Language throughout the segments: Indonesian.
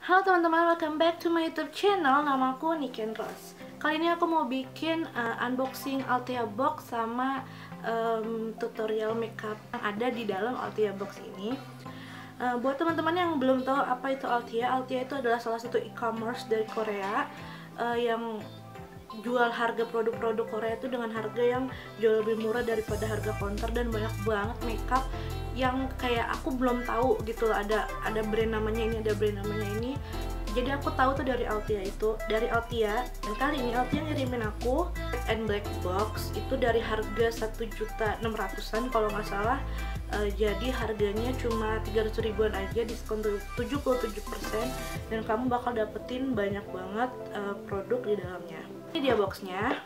Halo teman-teman, welcome back to my YouTube channel. Nama aku Niken Rose. Kali ini aku mau bikin unboxing Althea Box sama tutorial makeup yang ada di dalam Althea Box ini. Buat teman-teman yang belum tahu apa itu Althea itu adalah salah satu e-commerce dari Korea yang jual harga produk-produk Korea itu dengan harga yang jauh lebih murah daripada harga counter, dan banyak banget makeup yang kayak aku belum tahu gitu loh, ada brand namanya ini, ada brand namanya ini. Jadi aku tahu tuh dari Althea, dan kali ini Althea ngirimin aku Red and Black box itu dari harga 1.600.000-an kalau nggak salah. Jadi harganya cuma 300 ribuan aja, diskon 77%, dan kamu bakal dapetin banyak banget produk di dalamnya. Ini dia boxnya.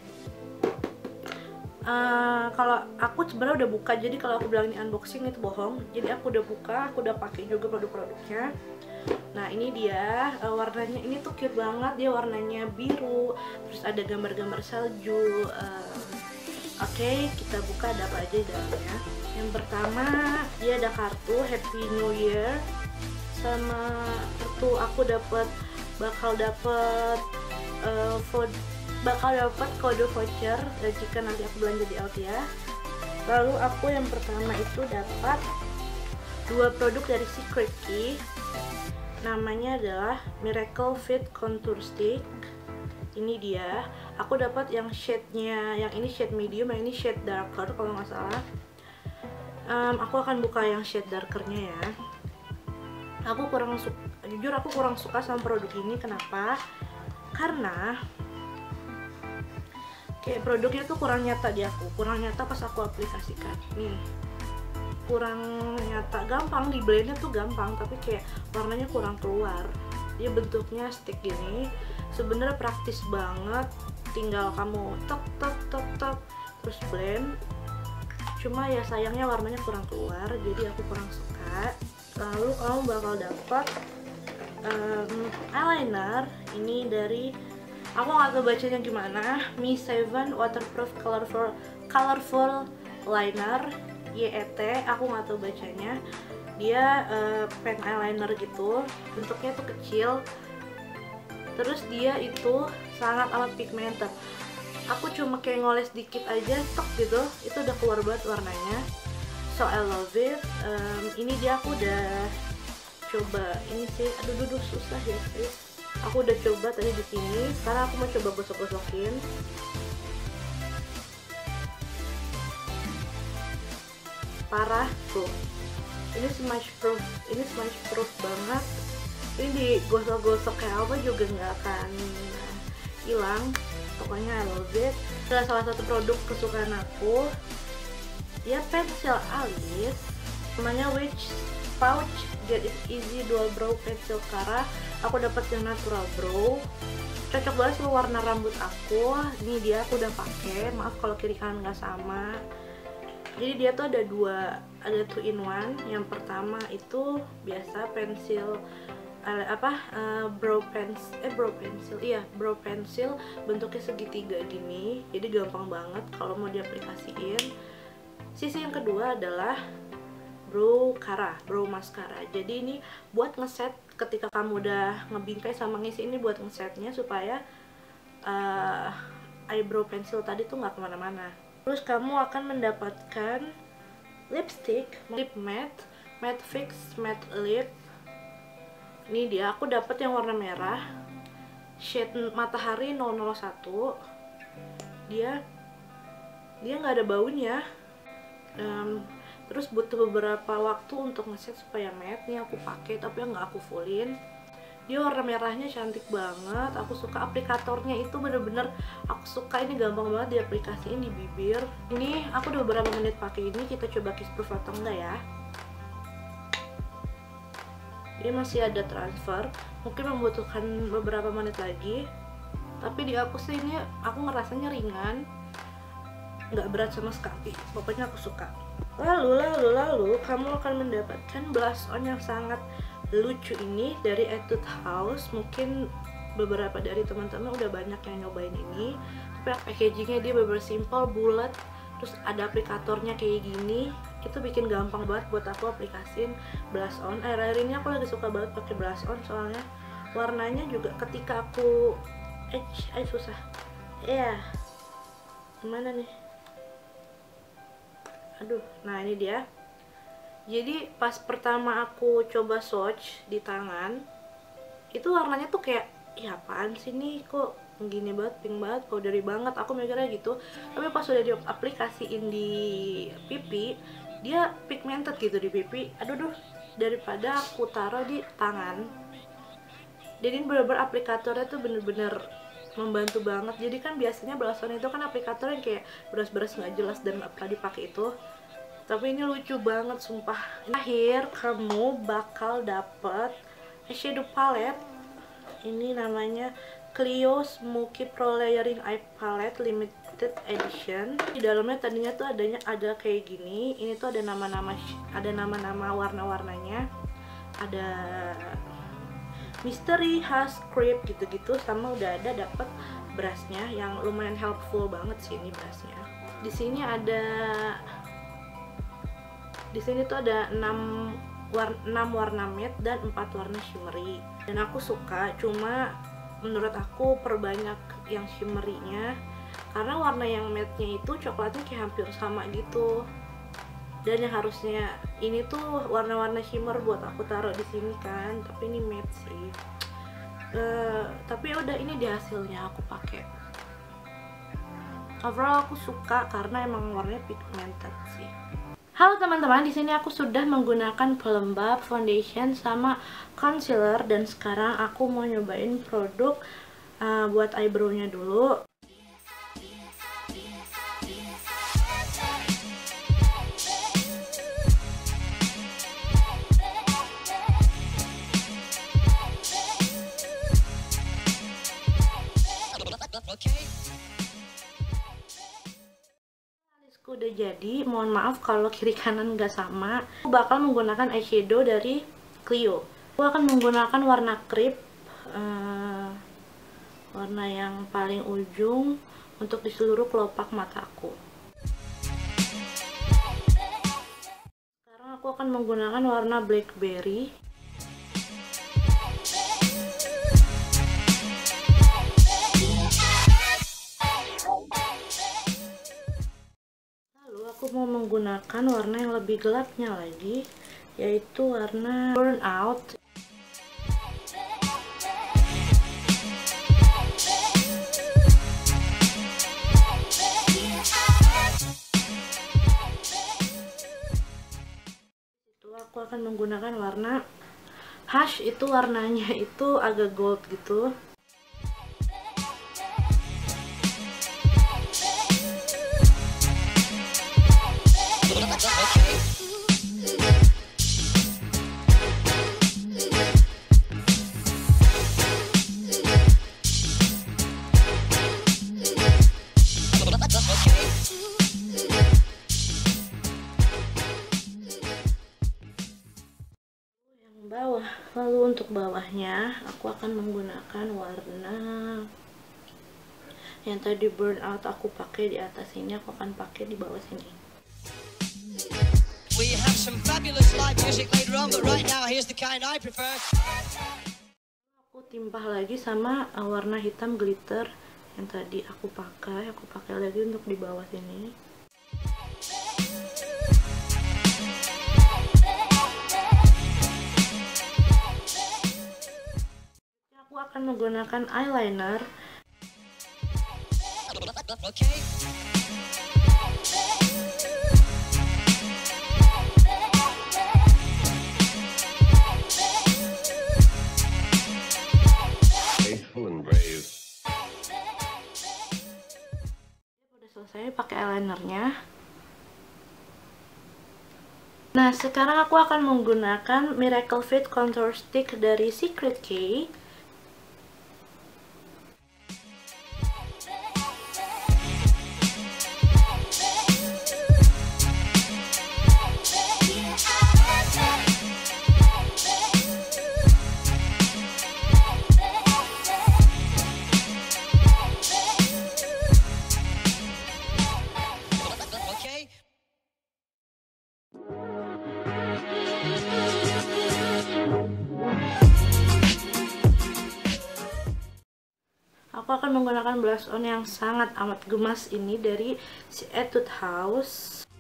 Kalau aku sebenarnya udah buka, jadi kalau aku bilang ini unboxing itu bohong. Jadi aku udah buka, aku udah pakai juga produk-produknya. Nah ini dia warnanya, ini tuh cute banget, dia warnanya biru, terus ada gambar-gambar salju. Oke, kita buka ada apa aja di dalamnya. Yang pertama dia ada kartu Happy New Year, sama kartu aku bakal dapet kode voucher jika nanti aku belanja di Althea. Lalu aku yang pertama itu dapat dua produk dari Secret Key. Namanya adalah Miracle Fit Contour Stick. Ini dia. Aku dapat yang shade-nya, yang ini shade medium, yang ini shade darker kalau nggak salah. Aku akan buka yang shade darkernya ya. Jujur aku kurang suka sama produk ini. Kenapa? Karena kayak produknya tuh kurang nyata di aku, kurang nyata pas aku aplikasikan. Nih, kurang nyata, gampang di blendnya tuh gampang, tapi kayak warnanya kurang keluar. Dia bentuknya stick gini, sebenarnya praktis banget, tinggal kamu tok terus blend. Cuma ya sayangnya warnanya kurang keluar, jadi aku kurang suka. Lalu kamu bakal dapat eyeliner ini dari, aku nggak tahu bacanya gimana, Mi7 Waterproof Colorful Liner, YET, aku nggak tahu bacanya. Dia pen eyeliner gitu, bentuknya tuh kecil, terus dia itu sangat amat pigmented. Aku cuma kayak ngoles dikit aja, tok gitu, itu udah keluar banget warnanya. So I love it. Ini dia aku udah coba ini sih, aduh susah ya sih. Aku udah coba tadi di sini. Sekarang aku mau coba gosok-gosokin. Parah tuh. Ini smudge proof banget. Ini digosok-gosok kayak apa juga nggak akan hilang. Pokoknya I love it. Salah satu produk kesukaan aku. Dia pensil alis. Namanya Witch Pouch Get It Easy Dual Brow Pencil Cara. Aku dapat yang natural brow, cocok banget sama warna rambut aku. Ini dia, aku udah pakai. Maaf kalau kiri kanan nggak sama. Jadi dia tuh ada 2 in 1. Yang pertama itu biasa pensil brow pencil bentuknya segitiga gini, jadi gampang banget kalau mau diaplikasiin. Sisi yang kedua adalah brow mascara. Jadi ini buat ngeset ketika kamu udah ngebingkai sama ngisi, ini buat ngesetnya supaya eyebrow pencil tadi tuh nggak kemana-mana. Terus kamu akan mendapatkan lipstick lip matte fix matte lip. Ini dia, aku dapat yang warna merah, shade matahari 001. Dia nggak ada baunya. Terus butuh beberapa waktu untuk ngeset supaya matte. Nih aku pakai tapi nggak aku fullin. Dia warna merahnya cantik banget. Aku suka aplikatornya, itu bener-bener aku suka. Ini gampang banget diaplikasiin di bibir. Ini aku udah beberapa menit pakai ini. Kita coba kiss proof atau enggak ya. Dia masih ada transfer, mungkin membutuhkan beberapa menit lagi. Tapi di aku sih ini aku ngerasanya ringan, nggak berat sama sekali. Pokoknya aku suka. Lalu kamu akan mendapatkan blush on yang sangat lucu ini dari Etude House. Mungkin beberapa dari teman-teman udah banyak yang nyobain ini. Tapi packagingnya dia bener-bener simple, bulat, terus ada aplikatornya kayak gini. Itu bikin gampang banget buat aku aplikasiin blush on. Akhir-akhir ini aku lagi suka banget pakai blush on, soalnya warnanya juga ketika aku susah ya, gimana nih, aduh, nah ini dia. Jadi pas pertama aku coba swatch di tangan, itu warnanya tuh kayak, ya apaan sih nih, kok gini banget, pink banget, powdery banget, aku mikirnya gitu. Tapi pas udah diaplikasiin di pipi, dia pigmented gitu di pipi. Aduh, daripada aku taruh di tangan. Jadi bener-bener aplikatornya tuh bener-bener membantu banget. Jadi kan biasanya blush on itu kan aplikator yang kayak beras-beras nggak jelas dan apa dipakai itu. Tapi ini lucu banget sumpah. Akhir kamu bakal dapet eyeshadow palette. Ini namanya Clio Smoky Pro Layering Eye Palette Limited Edition. Di dalamnya tadinya tuh ada kayak gini. Ini tuh ada nama-nama warna-warnanya. Ada Mystery, Hush, Creep gitu-gitu, sama udah ada dapet brushnya yang lumayan helpful banget sih ini brushnya. Di sini tuh ada 6 warna matte dan 4 warna shimmery. Dan aku suka, cuma menurut aku perbanyak yang shimmery-nya karena warna yang matte-nya itu coklatnya kayak hampir sama gitu. Dan yang harusnya ini tuh warna-warna shimmer buat aku taruh di sini kan, tapi ini matte sih. Tapi ya udah, ini di hasilnya aku pakai. Overall aku suka karena emang warnanya pigmented sih. Halo teman-teman, di sini aku sudah menggunakan pelembab, foundation, sama concealer, dan sekarang aku mau nyobain produk buat eyebrow-nya dulu. Alisku udah jadi, mohon maaf kalau kiri kanan nggak sama. Aku bakal menggunakan eyeshadow dari Clio. Aku akan menggunakan warna creep, warna yang paling ujung untuk di seluruh kelopak mataku. Sekarang aku akan menggunakan warna blackberry. Aku mau menggunakan warna yang lebih gelapnya lagi, yaitu warna Burnout. Itu aku akan menggunakan warna Hush, itu warnanya itu agak gold gitu. Bawah. Lalu untuk bawahnya aku akan menggunakan warna yang tadi Burnout aku pakai di atas ini, aku akan pakai di bawah sini. We have some fabulous live music later on, but right now here's the kind I prefer. Aku timpah lagi sama warna hitam glitter yang tadi aku pakai lagi untuk di bawah sini. Aku akan menggunakan eyeliner. Okay. Udah selesai pakai eyelinernya. Nah, sekarang aku akan menggunakan Miracle Fit Contour Stick dari Secret K. Aku akan menggunakan blush on yang sangat amat gemas ini dari si Etude House.